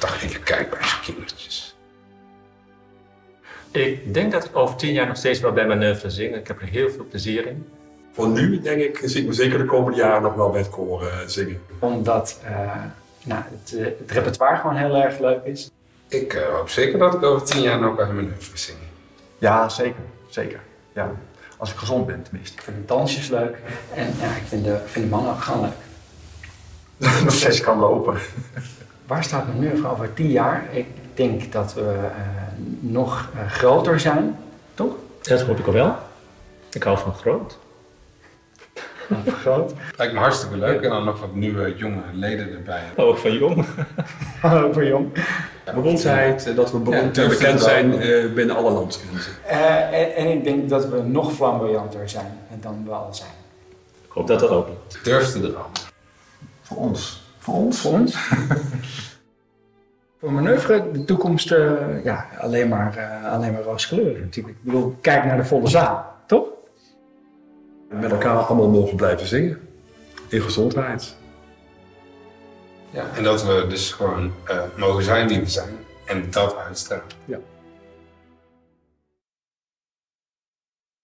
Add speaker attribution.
Speaker 1: toch even kijken bij zijn kindertjes.
Speaker 2: Ik denk dat ik over 10 jaar nog steeds wel bij manoeuvre zing. Ik heb er heel veel plezier in.
Speaker 3: Voor nu, denk ik, zie ik me zeker de komende jaren nog wel bij het koor zingen.
Speaker 4: Omdat het repertoire gewoon heel erg leuk is.
Speaker 1: Ik hoop zeker dat ik over 10 jaar nog bij manoeuvre zing.
Speaker 5: Ja, zeker. Zeker. Ja. Als ik gezond ben, tenminste.
Speaker 4: Ik vind de dansjes leuk en ik vind de mannen ook gewoon leuk.
Speaker 5: Nog steeds kan lopen.
Speaker 4: Waar staat manoeuvre over 10 jaar? Ik denk dat we nog groter zijn, toch?
Speaker 2: Dat hoop ik al wel. Ik hou van groot.
Speaker 4: Groot.
Speaker 1: Lijkt me hartstikke leuk en dan nog wat nieuwe jonge leden erbij.
Speaker 2: Ook van jong.
Speaker 4: Voor jong.
Speaker 3: Beroemdheid, dat we beroemd en bekend zijn binnen alle landsgrenzen.
Speaker 4: En ik denk dat we nog flamboyanter zijn dan we al zijn.
Speaker 2: Ik hoop dat dat ook lukt.
Speaker 1: Durf te dromen.
Speaker 5: Voor ons. Voor ons?
Speaker 4: Voor ons? Voor manoeuvre, de toekomst, alleen maar roze kleuren natuurlijk. Ik bedoel, kijk naar de volle zaal, toch?
Speaker 3: Met elkaar allemaal mogen blijven zingen. In gezondheid.
Speaker 1: Ja, en dat we dus gewoon mogen zijn wie we zijn en dat uitstralen.
Speaker 3: Ja.